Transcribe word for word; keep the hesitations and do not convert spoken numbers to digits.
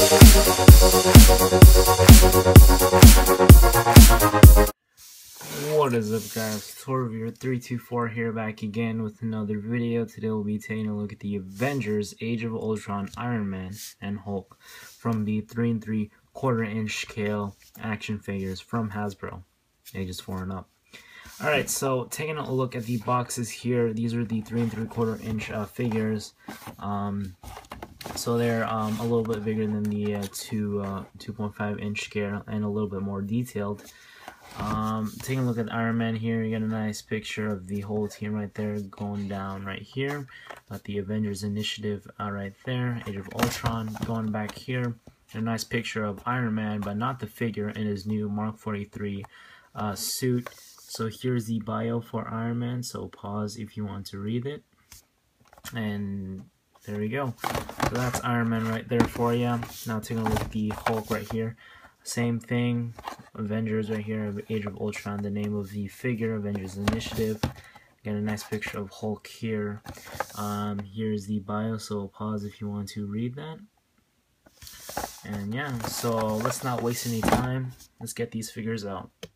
What is up, guys? Torvir three two four here, back again with another video. Today we'll be taking a look at the Avengers Age of Ultron Iron Man and Hulk from the three and three quarter inch scale action figures from Hasbro, ages four and up. Alright, so taking a look at the boxes here, these are the three and three quarter inch uh, figures. Um, so they're um, a little bit bigger than the uh, two uh, two point five inch scale and a little bit more detailed. Um, taking a look at Iron Man here, you get a nice picture of the whole team right there going down right here. Got the Avengers Initiative uh, right there, Age of Ultron going back here. A nice picture of Iron Man, but not the figure, in his new Mark forty-three uh, suit. So here's the bio for Iron Man, so pause if you want to read it. And there we go. So that's Iron Man right there for you. Now taking a look at the Hulk right here. Same thing, Avengers right here, Age of Ultron, the name of the figure, Avengers Initiative. Got a nice picture of Hulk here. Um, here's the bio, so pause if you want to read that. And yeah, so let's not waste any time. Let's get these figures out.